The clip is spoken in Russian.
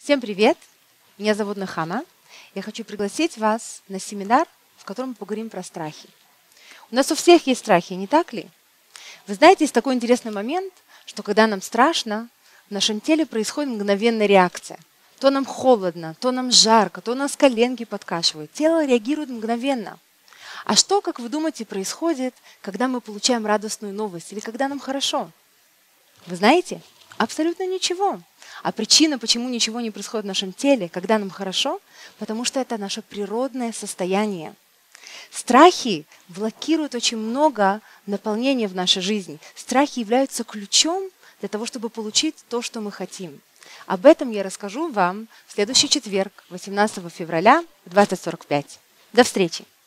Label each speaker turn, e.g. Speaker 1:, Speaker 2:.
Speaker 1: Всем привет! Меня зовут Нахама. Я хочу пригласить вас на семинар, в котором мы поговорим про страхи. У нас у всех есть страхи, не так ли? Вы знаете, есть такой интересный момент, что когда нам страшно, в нашем теле происходит мгновенная реакция. То нам холодно, то нам жарко, то у нас коленки подкашивают. Тело реагирует мгновенно. А что, как вы думаете, происходит, когда мы получаем радостную новость или когда нам хорошо? Вы знаете? Абсолютно ничего. А причина, почему ничего не происходит в нашем теле, когда нам хорошо, потому что это наше природное состояние. Страхи блокируют очень много наполнения в нашей жизни. Страхи являются ключом для того, чтобы получить то, что мы хотим. Об этом я расскажу вам в следующий четверг, 18 февраля в 20:45. До встречи!